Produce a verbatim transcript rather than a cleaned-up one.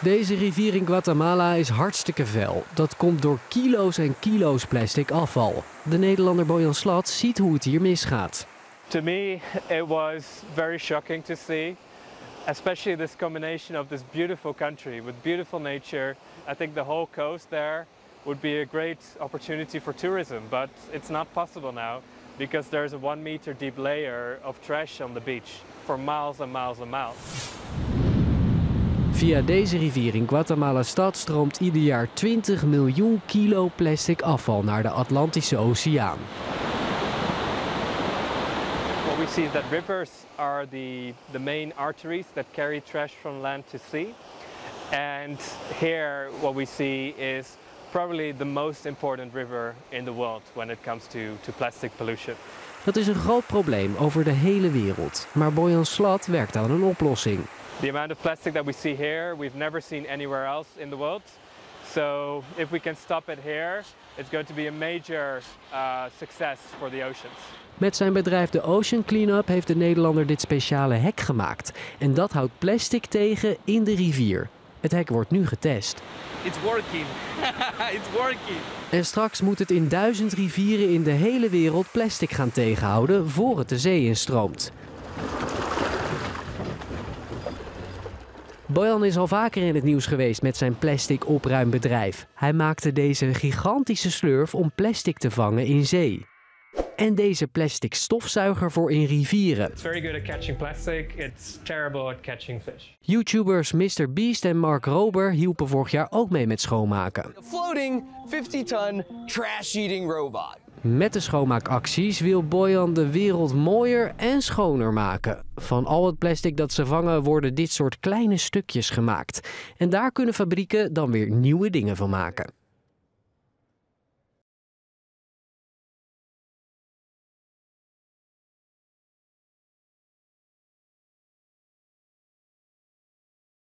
Deze rivier in Guatemala is hartstikke vuil. Dat komt door kilo's en kilo's plastic afval. De Nederlander Bojan Slat ziet hoe het hier misgaat. To me, it was very shocking to see, especially this combination of this beautiful country with beautiful nature. I think the whole coast there would be a great opportunity for tourism, but it's not possible now because there's a one meter deep layer of trash on the beach for miles and miles and miles. Via deze rivier in Guatemala-stad stroomt ieder jaar twintig miljoen kilo plastic afval naar de Atlantische Oceaan. What we see is that rivers are the, the main arteries that carry trash from land to sea. And here what we see is probably the most important river in the world when it comes to, to plastic pollution. Dat is een groot probleem over de hele wereld. Maar Bojan Slat werkt aan een oplossing. The amount of plastic that we see here, we've never seen anywhere else in the world. So if we can stop it here, it's going to be a major uh, success for the oceans. Met zijn bedrijf de Ocean Cleanup heeft de Nederlander dit speciale hek gemaakt. En dat houdt plastic tegen in de rivier. Het hek wordt nu getest. It's working. It's working. En straks moet het in duizend rivieren in de hele wereld plastic gaan tegenhouden voor het de zee instroomt. Bojan is al vaker in het nieuws geweest met zijn plastic opruimbedrijf. Hij maakte deze gigantische slurf om plastic te vangen in zee. En deze plastic stofzuiger voor in rivieren. It's very good at catching plastic. It's terrible at catching fish. YouTubers mister Beast en Mark Rober hielpen vorig jaar ook mee met schoonmaken. A floating fifty ton trash-eating robot. Met de schoonmaakacties wil Bojan de wereld mooier en schoner maken. Van al het plastic dat ze vangen worden dit soort kleine stukjes gemaakt. En daar kunnen fabrieken dan weer nieuwe dingen van maken.